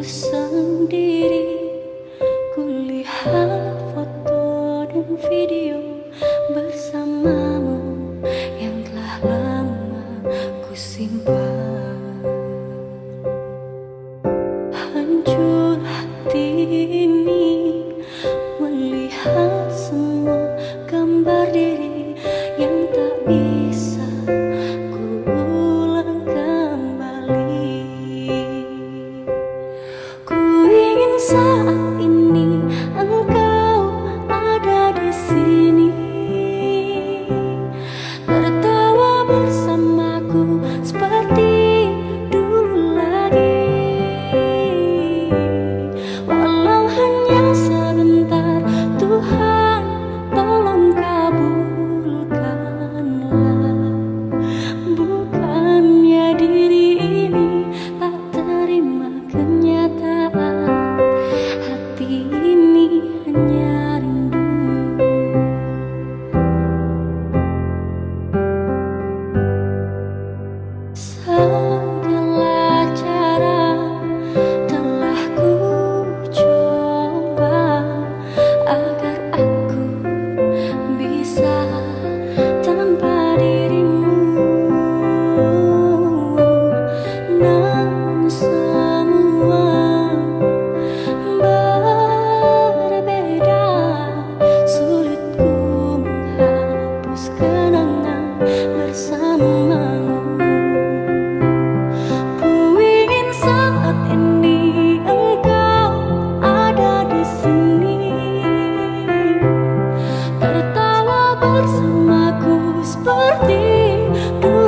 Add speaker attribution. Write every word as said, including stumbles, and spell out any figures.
Speaker 1: sendiri, kulihat foto dan video bersamamu yang telah lama ku simpan. Hancur hati ini melihat semua gambar diri yang tak bisa ku ulang kembali. Ku ingin saat ini engkau ada di sini, tertawa bersamaku seperti dulu lagi. Walau hanya sebentar, Tuhan tolong kabulkanlah. Bukannya diri ini tak terima kenyataan, hati ini hanya rindu. Segala cara telah ku coba agar aku bisa tanpa dirimu, namun semua berbeda. Sulit ku menghapus kenangan bersamamu. Ku ingin saat ini engkau ada di sini, tertawa bersamaku seperti dulu